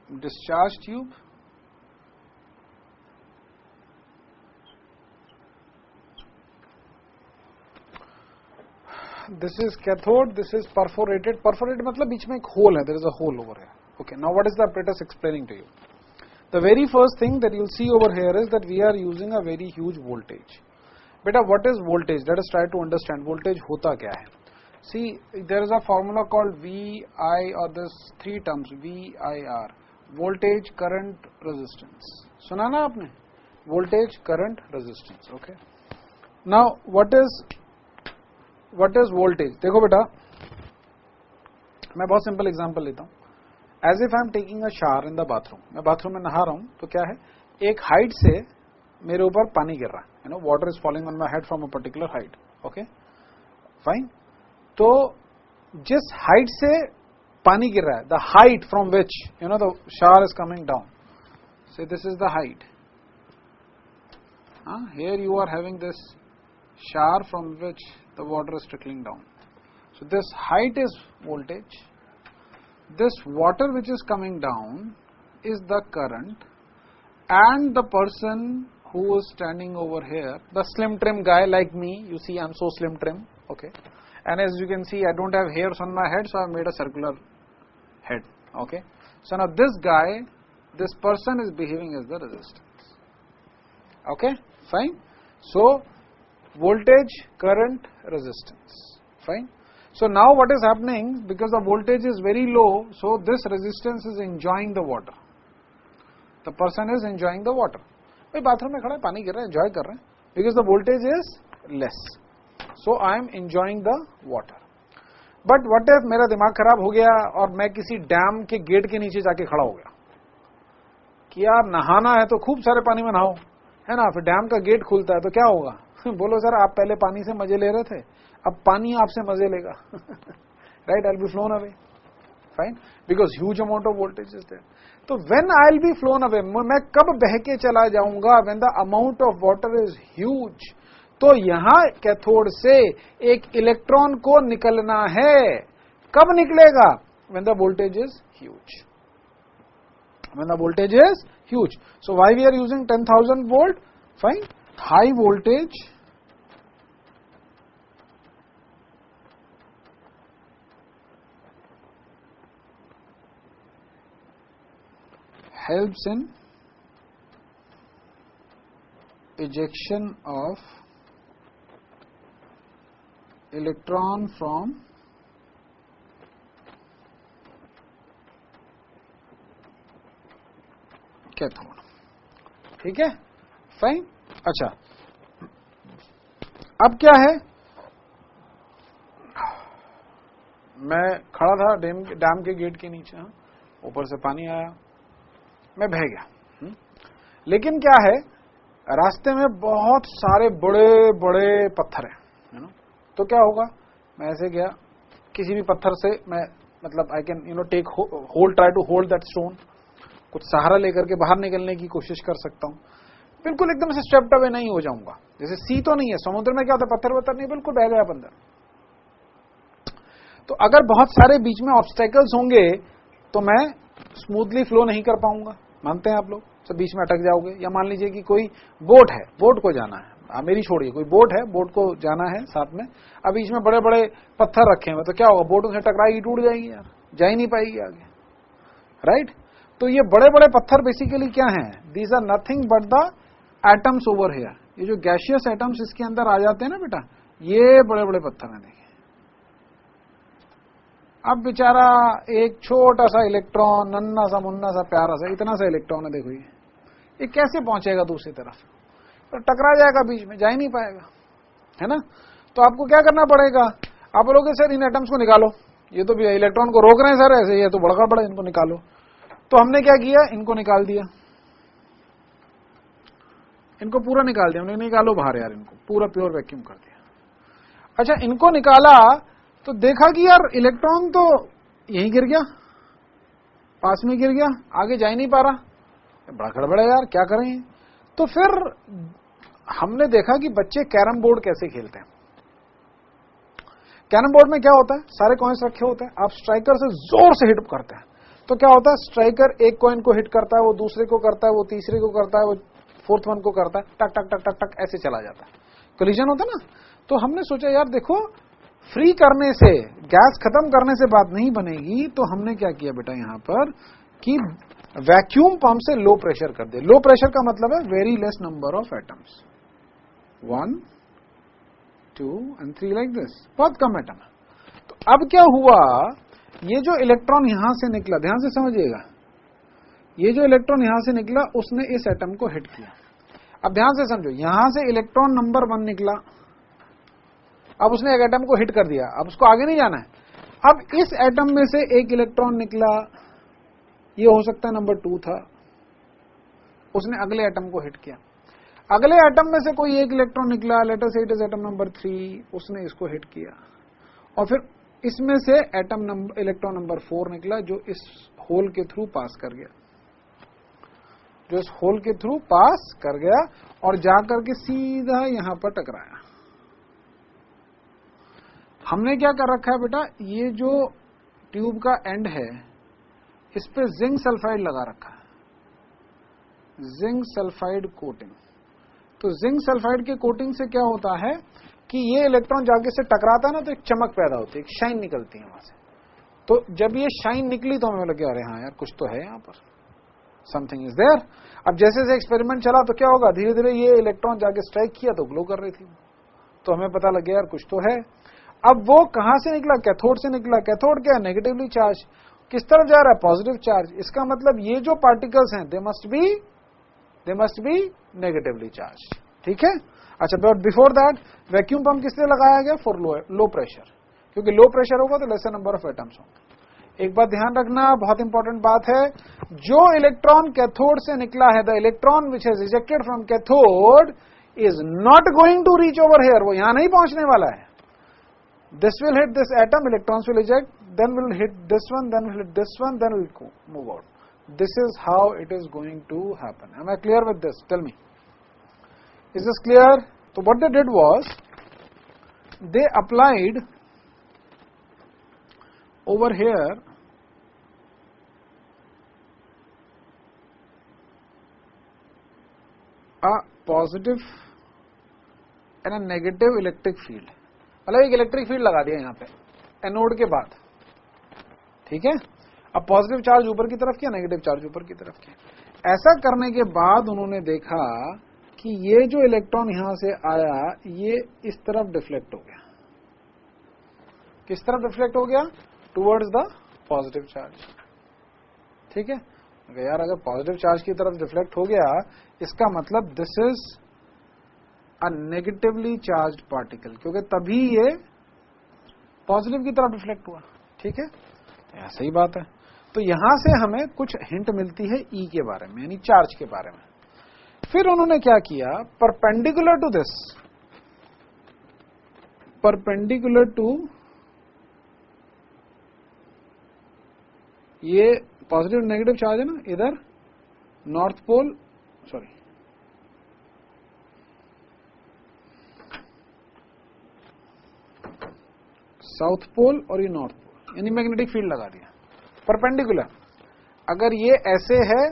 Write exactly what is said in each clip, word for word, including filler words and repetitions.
discharge tube, this is cathode, this is perforated. Perforated मतलब बीच में एक hole है, there is a hole over here. Okay, now what is the apparatus explaining to you? The very first thing that you'll see over here is that we are using a very huge voltage. Beta, what is voltage? Let us try to understand voltage होता क्या है. See, there is a formula called V I, or this three terms V I R. Voltage, current, resistance. सुना ना आपने? Voltage, current, resistance. Okay. Now, what is What is voltage? देखो बेटा, मैं बहुत सिंपल एग्जांपल लेता हूँ. As if I am taking a shower in the bathroom. मैं बाथरूम में नहा रहा हूँ, तो क्या है, एक हाइट से मेरे ऊपर पानी गिर रहा है. You know, water is falling on my head from a particular height. Okay, fine. तो जिस हाइट से पानी गिर रहा है, the height from which you know the shower is coming down. Say this is the height. Huh? Here you are having this shower from which the water is trickling down. So this height is voltage. This water which is coming down is the current, and the person who is standing over here, the slim trim guy like me, you see I am so slim trim, okay, and as you can see I don't have hairs on my head, so I have made a circular head, okay. So now this guy, this person is behaving as the resistance, okay, fine. So voltage, current, resistance, fine. So now what is happening, because the voltage is very low, so this resistance is enjoying the water. The person is enjoying the water. भाई bathroom में खड़ा है, पानी गिर रहा है, enjoy कर रहे हैं, because the voltage is less. So I am enjoying the water. But what if मेरा दिमाग खराब हो गया और मैं किसी डैम के गेट के नीचे जाके खड़ा हो गया कि यार नहाना है तो खूब सारे पानी में नहाओ, है ना, फिर डैम का गेट खुलता है तो क्या होगा? बोलो सर आप पहले पानी से मजे ले रहे थे, अब पानी आपसे मजे लेगा. Right, I will be flown away, fine, because huge amount of voltage is there. तो when I will be flown away, मैं कब बह के चला जाऊंगा? When the amount of water is huge. तो यहां कैथोड से एक इलेक्ट्रॉन को निकलना है. कब निकलेगा? When the voltage is huge. When the voltage is huge. So why we are using ten thousand volt? Fine. High voltage helps in ejection of electron from cathode. ठीक है, फाइन. अच्छा, अब क्या है, मैं खड़ा था डैम डैम के गेट के नीचे, ऊपर से पानी आया, मैं बह गया. हुँ? लेकिन क्या है, रास्ते में बहुत सारे बड़े बड़े पत्थर हैं, है ना. तो क्या होगा, मैं ऐसे गया, किसी भी पत्थर से मैं मतलब I can you know take hold, try to hold that stone, कुछ सहारा लेकर के बाहर निकलने की कोशिश कर सकता हूं. बिल्कुल एकदम से स्टेप्ड अवे नहीं हो जाऊंगा. जैसे सी तो नहीं है, समुद्र में क्या होता है, पत्थर वत्थर नहीं, बिल्कुल बह गया बंदर. तो अगर बहुत सारे बीच में ऑब्स्टेकल्स होंगे तो मैं स्मूथली फ्लो नहीं कर पाऊंगा. मानते हैं आप लोग? सब बीच में अटक जाओगे. या मान लीजिए कि कोई बोट है, बोट को जाना है, मेरी छोड़िए, कोई बोट है, बोट को जाना है साथ में, अब बीच में बड़े बड़े पत्थर रखे हुए, तो क्या होगा, बोट उनसे टकराएगी, टूट जाएगी, यार जा ही नहीं पाएगी आगे. राइट. तो ये बड़े बड़े पत्थर बेसिकली क्या हैं? These are nothing but the atoms over here. ये जो गैसियस एटम्स इसके अंदर आ जाते हैं ना बेटा, ये बड़े बड़े पत्थर हैं. देखिए, अब बेचारा एक छोटा सा इलेक्ट्रॉन, नन्ना सा मुन्ना सा प्यारा सा, इतना सा इलेक्ट्रॉन है, देखो ये ये कैसे पहुंचेगा दूसरी तरफ? तो टकरा जाएगा बीच में, जा ही नहीं पाएगा, है ना. तो आपको क्या करना पड़ेगा, आप बोलोगे सर इन एटम्स को निकालो, ये तो भी इलेक्ट्रॉन को रोक रहे हैं सर, ऐसे ये तो बड़ा बड़ा, इनको निकालो. तो हमने क्या किया, इनको निकाल दिया, इनको पूरा निकाल दिया. हमने निकालो बाहर यार, इनको पूरा प्योर वैक्यूम कर दिया. अच्छा, इनको निकाला तो देखा कि यार इलेक्ट्रॉन तो यहीं गिर गया, पास में गिर गया, आगे जा ही नहीं पा रहा, बड़ा गड़बड़ है यार, क्या करें. तो फिर हमने देखा कि बच्चे कैरम बोर्ड कैसे खेलते हैं. कैरम बोर्ड में क्या होता है, सारे कॉइन्स रखे होते हैं, आप स्ट्राइकर से जोर से हिट करते हैं तो क्या होता है, स्ट्राइकर एक कॉइन को हिट करता है, वो दूसरे को करता है, वो तीसरे को करता है, वो फोर्थ वन को करता है, टक टक टक टक टक ऐसे चला जाता है, कोलिजन होता है ना। तो हमने सोचा यार देखो, फ्री करने से, गैस खत्म करने से बात नहीं बनेगी, तो हमने क्या किया बेटा यहां पर कि वैक्यूम पंप से लो प्रेशर कर दिया। लो प्रेशर का मतलब है very less number of atoms, one two and three like this, बहुत कम एटम है। तो अब क्या हुआ, ये जो इलेक्ट्रॉन यहां से निकला, ध्यान से समझिएगा, ये जो इलेक्ट्रॉन यहां से निकला उसने इस एटम को हिट किया। अब ध्यान से समझो, यहां से इलेक्ट्रॉन नंबर वन निकला, अब उसने एक एटम को हिट कर दिया, अब उसको आगे नहीं जाना है। अब इस एटम में से एक इलेक्ट्रॉन निकला, ये हो सकता है नंबर टू था, उसने अगले एटम को हिट किया। अगले एटम में से कोई एक इलेक्ट्रॉन निकला, let us say it is atom number three, उसने इसको हिट किया। और फिर इसमें से atom number electron number four निकला, जो इस होल के थ्रू पास कर गया, जो इस होल के थ्रू पास कर गया और जाकर के सीधा यहां पर टकराया। हमने क्या कर रखा है बेटा, ये जो ट्यूब का एंड है इस पे जिंक सल्फाइड लगा रखा है, जिंक सल्फाइड कोटिंग। तो जिंक सल्फाइड के कोटिंग से क्या होता है कि ये इलेक्ट्रॉन जाके से टकराता है ना, तो एक चमक पैदा होती है, एक शाइन निकलती है वहां से। तो जब ये शाइन निकली तो हमें लगे अरे हाँ यार कुछ तो है यहाँ पर, समथिंग इज देयर। अब जैसे जैसे एक्सपेरिमेंट चला तो क्या होगा, धीरे धीरे ये इलेक्ट्रॉन जाके स्ट्राइक किया तो ग्लो कर रही थी, तो हमें पता लग गया यार कुछ तो है। अब वो कहां से निकला, कैथोड से निकला। कैथोड क्या है, नेगेटिवली चार्ज, किस तरफ जा रहा है, पॉजिटिव चार्ज। इसका मतलब ये जो पार्टिकल्स हैं they must be they must be negatively charge, ठीक है। अच्छा, but before that vacuum pump किस लिए लगाया गया, फॉर लो लो प्रेशर, क्योंकि लो प्रेशर होगा तो लेसर नंबर ऑफ एटम्स होंगे। एक बात ध्यान रखना, बहुत इंपॉर्टेंट बात है, जो इलेक्ट्रॉन कैथोड से निकला है, the electron which has ejected from cathode is not going to reach over here, वो यहां नहीं पहुंचने वाला है। This will hit this atom, electrons will eject, then will hit this one, then will hit this one, then will move out. This is how it is going to happen. Am I clear with this? Tell me. Is this clear? So what they did was, they applied over here a positive and a negative electric field. मतलब एक electric field लगा दिया यहां पे anode के बाद, ठीक है। अब पॉजिटिव चार्ज ऊपर की तरफ किया, नेगेटिव चार्ज ऊपर की तरफ किया। ऐसा करने के बाद उन्होंने देखा कि ये जो इलेक्ट्रॉन यहां से आया ये इस तरफ डिफ्लेक्ट हो गया। किस तरफ डिफ्लेक्ट हो गया, टुवर्ड्स द पॉजिटिव चार्ज, ठीक है। यार अगर पॉजिटिव चार्ज की तरफ डिफ्लेक्ट हो गया, इसका मतलब this is a negatively charged particle, क्योंकि तभी ये पॉजिटिव की तरफ रिफ्लेक्ट हुआ, ठीक है। ऐसा ही बात है। तो यहां से हमें कुछ हिंट मिलती है ई के बारे में, यानी चार्ज के बारे में। फिर उन्होंने क्या किया, perpendicular to this, perpendicular to ये पॉजिटिव नेगेटिव चार्ज है ना, इधर north pole, sorry south pole और ये नॉर्थ पोल, यानी मैग्नेटिक फील्ड लगा दिया परपेंडिकुलर। अगर ये ऐसे है,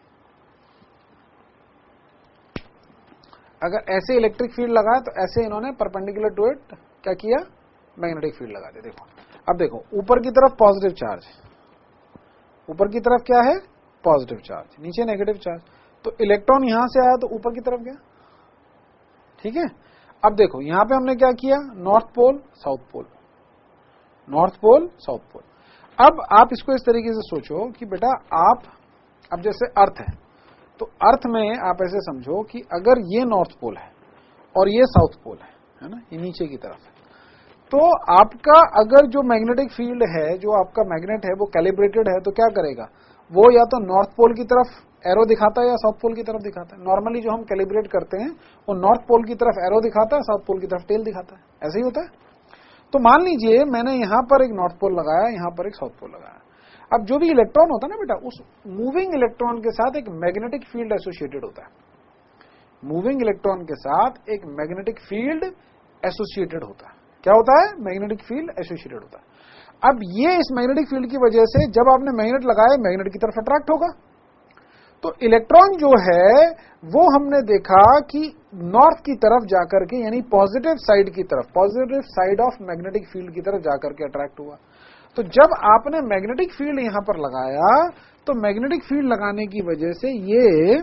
अगर ऐसे इलेक्ट्रिक फील्ड लगा तो ऐसे इन्होंने परपेंडिकुलर टू इट क्या किया, मैग्नेटिक फील्ड लगा दिया। देखो अब देखो, ऊपर की तरफ पॉजिटिव चार्ज, ऊपर की तरफ क्या है, पॉजिटिव चार्ज, नीचे नेगेटिव चार्ज। तो इलेक्ट्रॉन यहां से आया तो ऊपर की तरफ गया, ठीक है। अब देखो यहां पे हमने क्या किया, north pole south pole, north pole south pole. अब आप इसको इस तरीके से सोचो कि बेटा आप, अब जैसे अर्थ है, तो अर्थ में आप ऐसे समझो कि अगर ये नॉर्थ पोल है और ये साउथ पोल है, है ना, ये नीचे की तरफ है, तो आपका अगर जो मैग्नेटिक फील्ड है, जो आपका मैग्नेट है वो कैलिब्रेटेड है, तो क्या करेगा, वो या तो नॉर्थ पोल की तरफ एरो दिखाता है या साउथ पोल की तरफ दिखाता है। नॉर्मली जो हम कैलिब्रेट करते हैं वो नॉर्थ पोल की तरफ एरो दिखाता है, साउथ पोल की तरफ टेल दिखाता है, ऐसे ही होता है। तो मान लीजिए मैंने यहां पर एक नॉर्थ पोल लगाया, यहां पर एक साउथ पोल लगाया। अब जो भी इलेक्ट्रॉन होता है ना बेटा, उस मूविंग इलेक्ट्रॉन के साथ एक मैग्नेटिक फील्ड एसोसिएटेड होता है, मूविंग इलेक्ट्रॉन के साथ एक मैग्नेटिक फील्ड एसोसिएटेड होता है, क्या होता है, मैग्नेटिक फील्ड एसोसिएटेड होता है। अब ये इस मैग्नेटिक फील्ड की वजह से जब आपने मैग्नेट लगाए मैग्नेट की तरफ अट्रैक्ट होगा। तो इलेक्ट्रॉन जो है वो हमने देखा कि नॉर्थ की तरफ जाकर के, यानी पॉजिटिव साइड की तरफ, positive side of magnetic field की तरफ जाकर के अट्रैक्ट हुआ। तो जब आपने मैग्नेटिक फील्ड यहां पर लगाया तो मैग्नेटिक फील्ड लगाने की वजह से ये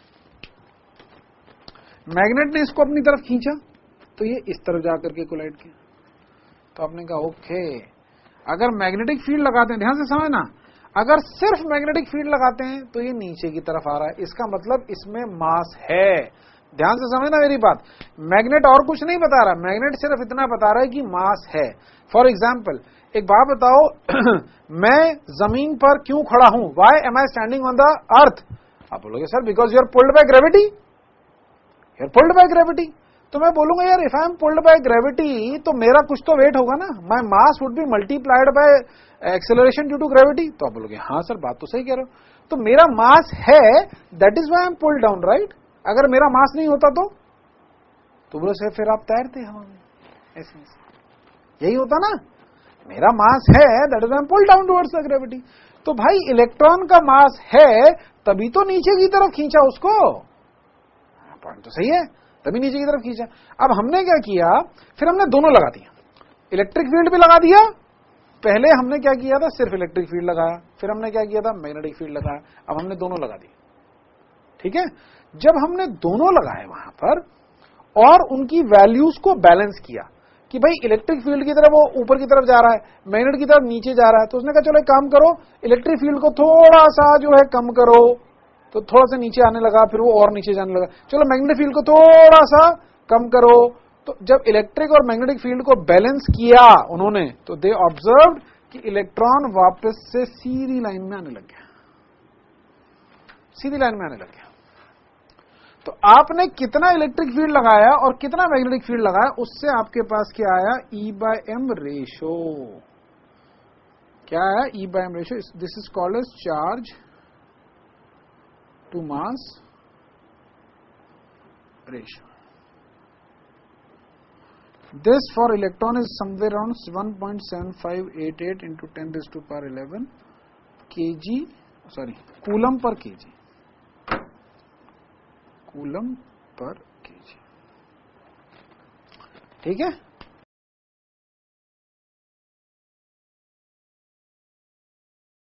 मैग्नेट ने इसको अपनी तरफ खींचा, तो ये इस तरफ जाकर के कोलाइड किया। तो आपने कहा ओके, अगर मैग्नेटिक फील्ड लगाते हैं, ध्यान से समझना, अगर सिर्फ मैग्नेटिक फील्ड लगाते हैं तो ये नीचे की तरफ आ रहा है, इसका मतलब इसमें मास है। ध्यान से समझना मेरी बात, मैग्नेट और कुछ नहीं बता रहा, मैग्नेट सिर्फ इतना बता रहा है कि मास है। फॉर एग्जाम्पल एक बात बताओ, मैं जमीन पर क्यों खड़ा हूं, why am I standing on the earth? आप बोलोगे sir because you are pulled by gravity, you are pulled by gravity. तो मैं बोलूंगा यार if I am pulled by gravity तो मेरा कुछ तो वेट होगा ना, my mass would be multiplied by acceleration due to gravity. तो आप बोलोगे हाँ सर बात तो सही कह रहे हो, तो मेरा मास है, that is why I am pulled down, right. अगर मेरा मास नहीं होता तो तो बोलो सर फिर आप तैरते हवा में, ऐसे यही होता ना, मेरा मास है that is I am pulled down towards the gravity. तो भाई इलेक्ट्रॉन का मास है तभी तो नीचे की तरफ खींचा उसको, पॉइंट तो सही है, तभी नीचे की तरफ खींचा। अब हमने क्या किया, फिर हमने दोनों लगा दिया, इलेक्ट्रिक फील्ड भी लगा दिया। पहले हमने क्या किया था, सिर्फ इलेक्ट्रिक फील्ड लगाया, फिर हमने क्या किया था, मैग्नेटिक फील्ड लगाया, अब हमने दोनों लगा दिए। ठीक है, जब हमने दोनों लगाए वहां पर और उनकी वैल्यूज को बैलेंस किया कि भाई इलेक्ट्रिक फील्ड की तरफ वो ऊपर की तरफ जा रहा है, मैग्नेट की तरफ नीचे जा रहा है, तो उसने कहा चलो एक काम करो, इलेक्ट्रिक फील्ड को थोड़ा सा जो है कम करो, तो थोड़ा सा नीचे आने लगा, फिर वो और नीचे जाने लगा, चलो मैग्नेटिक फील्ड को थोड़ा सा कम करो। तो जब इलेक्ट्रिक और मैग्नेटिक फील्ड को बैलेंस किया उन्होंने, तो दे ऑब्जर्व्ड कि इलेक्ट्रॉन वापस से सीधी लाइन में आने लग गया, सीधी लाइन में आने लग गया। तो आपने कितना इलेक्ट्रिक फील्ड लगाया और कितना मैग्नेटिक फील्ड लगाया, उससे आपके पास क्या आया, ई बाय एम रेशो। क्या आया, E by M ratio, this is called as charge to mass ratio. This for electron is somewhere around one point seven five eight eight into ten raised to power eleven kg, sorry, coulomb per kg, coulomb per kg। ठीक है।